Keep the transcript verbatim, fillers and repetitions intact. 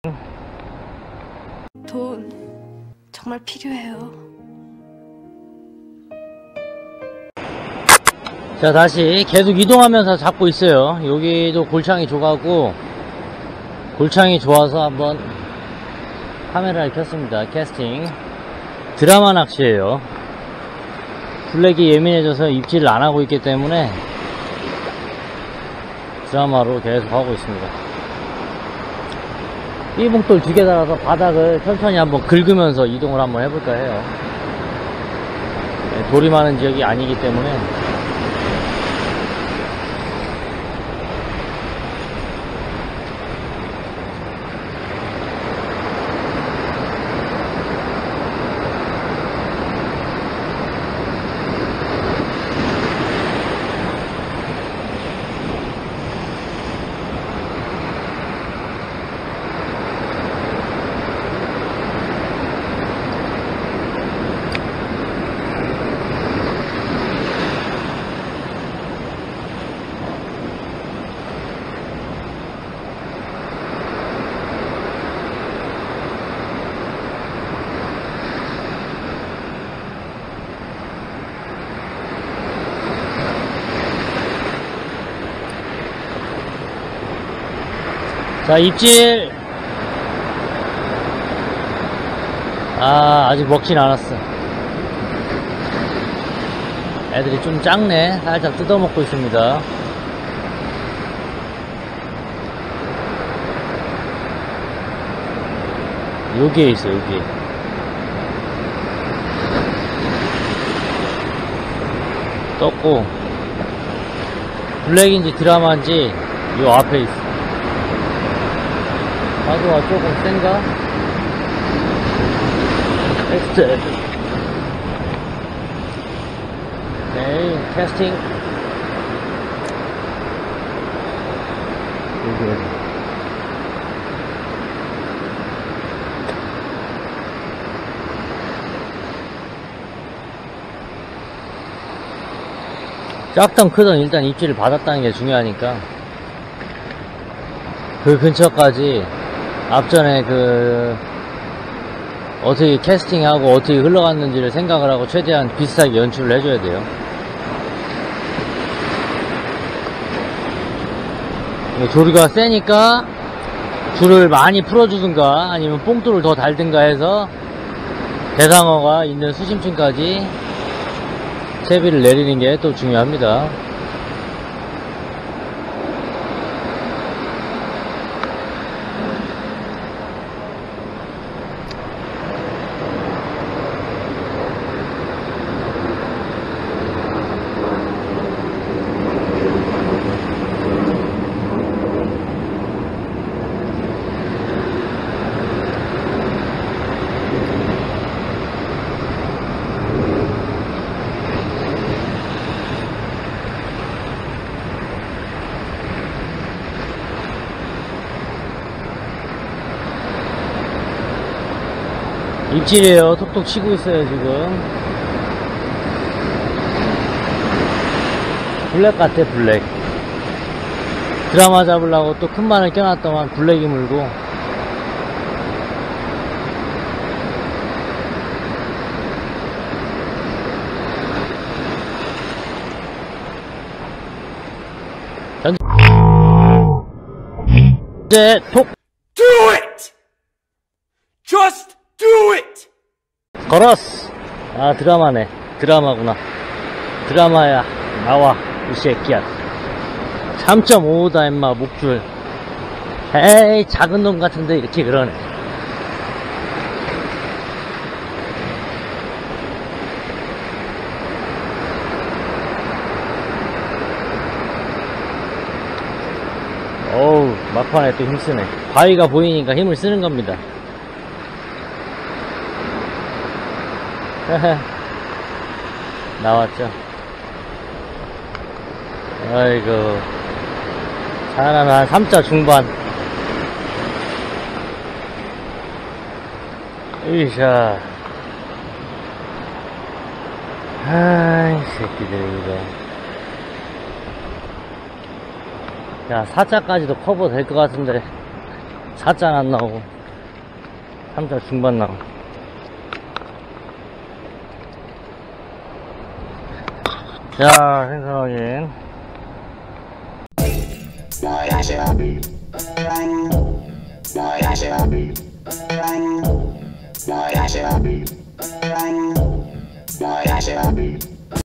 돈 정말 필요해요. 자, 다시 계속 이동하면서 잡고 있어요. 여기도 골창이 좋아하고, 골창이 좋아서 한번 카메라를 켰습니다. 캐스팅 드라마 낚시예요. 블랙이 예민해져서 입질을 안 하고 있기 때문에 드라마로 계속 하고 있습니다. 삐봉돌 두 개 달아서 바닥을 천천히 한번 긁으면서 이동을 한번 해볼까 해요. 네, 돌이 많은 지역이 아니기 때문에. 자, 입질. 아, 아직 먹진 않았어. 애들이 좀 작네. 살짝 뜯어먹고 있습니다. 여기에 있어, 여기에. 떴고, 블랙인지 드라마인지 요 앞에 있어. 파도가 조금 센가? 엑스트. 오케이, 캐스팅. 여기, 여기. 작던 크던 일단 입질을 받았다는 게 중요하니까 그 근처까지 앞전에 그 어떻게 캐스팅하고 어떻게 흘러갔는지를 생각을 하고 최대한 비슷하게 연출을 해줘야 돼요. 조류가 세니까 줄을 많이 풀어주든가 아니면 뽕돌을 더 달든가 해서 대상어가 있는 수심층까지 채비를 내리는 게 또 중요합니다. 입질이에요. 톡톡 치고 있어요, 지금. 블랙 같아, 블랙. 드라마 잡으려고 또 큰 마늘 껴놨더만 블랙이 물고. 현재 톡! Do it! Just do it! 걸었어. 아, 드라마네. 드라마구나. 드라마야. 나와, 이 새끼야. 삼 점 오다 임마, 목줄. 에이, 작은 놈 같은데 이렇게 그러네. 어우, 막판에 또 힘쓰네. 바위가 보이니까 힘을 쓰는 겁니다. 나왔죠. 아이고, 사람 한 삼 자 중반. 으이샤. 아이 새끼들 이거. 야, 사 자까지도 커버 될 것 같은데 사 자는 안 나오고. 삼 자 중반 나가. 자, 생선 확인. Boy,